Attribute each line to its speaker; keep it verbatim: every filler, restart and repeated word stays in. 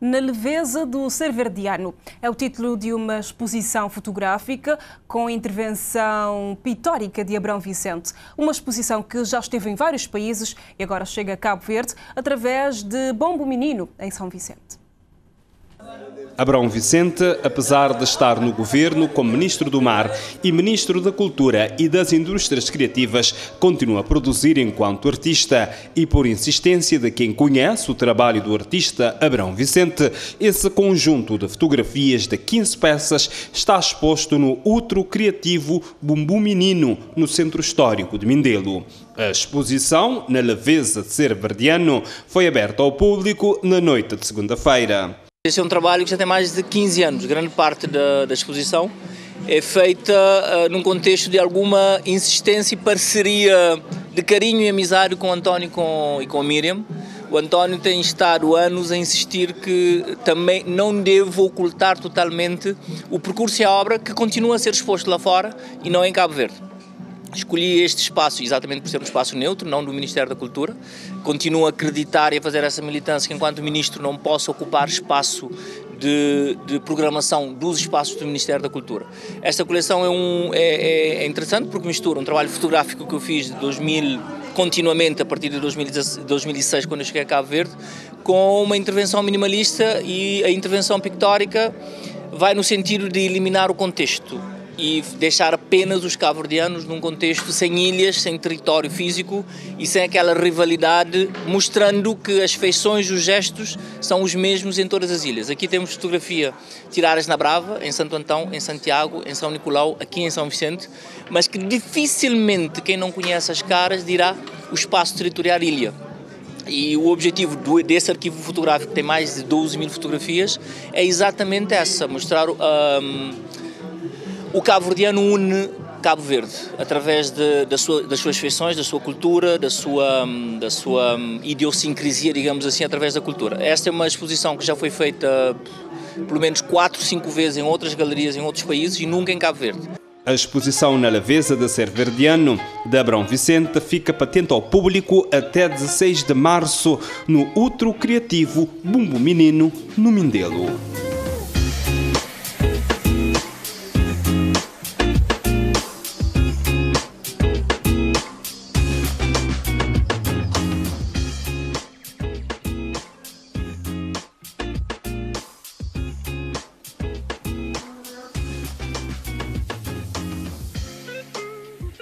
Speaker 1: Na leveza do ser verdiano. É o título de uma exposição fotográfica com intervenção pitórica de Abrão Vicente. Uma exposição que já esteve em vários países e agora chega a Cabo Verde através de Bombo Menino, em São Vicente.
Speaker 2: Abrão Vicente, apesar de estar no governo como Ministro do Mar e Ministro da Cultura e das Indústrias Criativas, continua a produzir enquanto artista e, por insistência de quem conhece o trabalho do artista Abrão Vicente, esse conjunto de fotografias de quinze peças está exposto no Útero Criativo Bombo Menino, no Centro Histórico de Mindelo. A exposição, na leveza de ser verdiano, foi aberta ao público na noite de segunda-feira.
Speaker 3: Esse é um trabalho que já tem mais de quinze anos. Grande parte da, da exposição é feita uh, num contexto de alguma insistência e parceria de carinho e amizade com o António com, e com a Miriam. O António tem estado anos a insistir que também não devo ocultar totalmente o percurso e a obra que continua a ser exposto lá fora e não em Cabo Verde. Escolhi este espaço exatamente por ser um espaço neutro, não do Ministério da Cultura. Continuo a acreditar e a fazer essa militância que, enquanto Ministro, não posso ocupar espaço de, de programação dos espaços do Ministério da Cultura. Esta coleção é, um, é, é interessante porque mistura um trabalho fotográfico que eu fiz de dois mil, continuamente a partir de dois mil e seis, quando eu cheguei a Cabo Verde, com uma intervenção minimalista, e a intervenção pictórica vai no sentido de eliminar o contexto e deixar apenas os cabo-verdianos num contexto sem ilhas, sem território físico e sem aquela rivalidade, mostrando que as feições, os gestos são os mesmos em todas as ilhas. Aqui temos fotografia tiradas na Brava, em Santo Antão, em Santiago, em São Nicolau, aqui em São Vicente, mas que dificilmente quem não conhece as caras dirá o espaço territorial ilha. E o objetivo desse arquivo fotográfico, que tem mais de doze mil fotografias, é exatamente essa, mostrar um, o cabo-verdiano une Cabo Verde, através de, da sua, das suas feições, da sua cultura, da sua, da sua idiosincrasia, digamos assim, através da cultura. Esta é uma exposição que já foi feita pelo menos quatro, cinco vezes em outras galerias, em outros países e nunca em Cabo Verde.
Speaker 2: A exposição na leveza de ser verdiano de Abrão Vicente fica patente ao público até dezesseis de março no Útero Criativo Bombo Menino, no Mindelo.